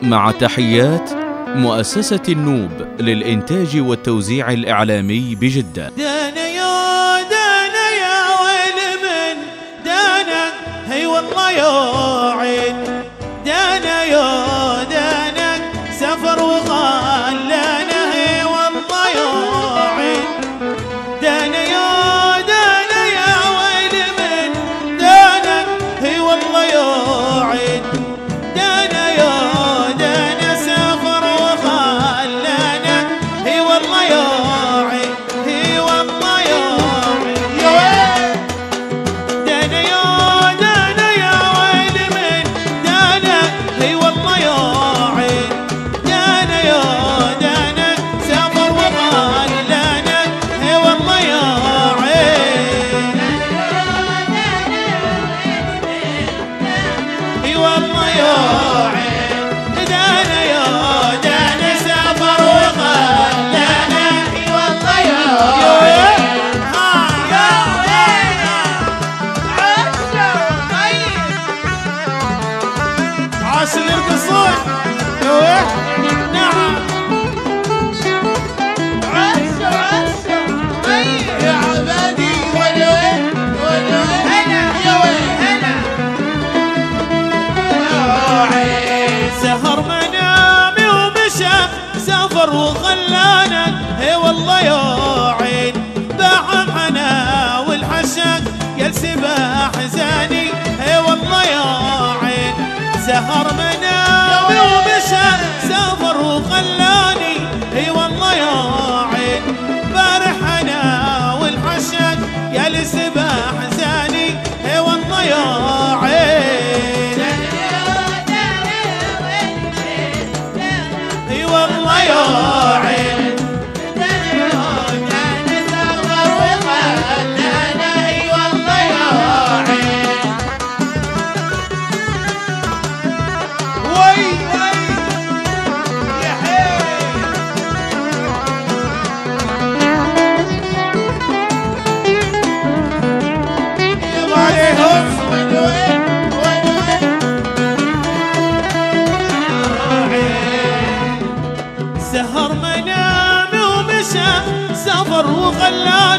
مع تحيات مؤسسة النوب للإنتاج والتوزيع الإعلامي بجدة. دانا يا ويل من دانا، هي والله يا عين دانا دانا سفر وخلانا، هي والله يا عين دانا يا ويل من دانا، هي والله يا عين دانا دانا سفر وخلانا، هي والله يا عين هي والله يا عين دانا يا ويل من دانا، هي والله يا عين دانا دانا سفر وخلانا، هي والله يا عين هي والله يا عين دانا دانا سفر وخلانا، هي والله يا عين عاش اللي يرقصون نعم يا عبادي والوين هنا يا وين هنا يا عين سهر منامي ومشى سافر وخلانا، هي والله يا عين باع حنا والحشاك يلسب احزاني، هي والله يا عين سهر منامي ومشى سافر وخلاني، هي والله يا عين بارح انا والحشاك يلسب احزاني، هي والله يا عين هي والله يا عين سهر منامي ومشى سافر وخلاني،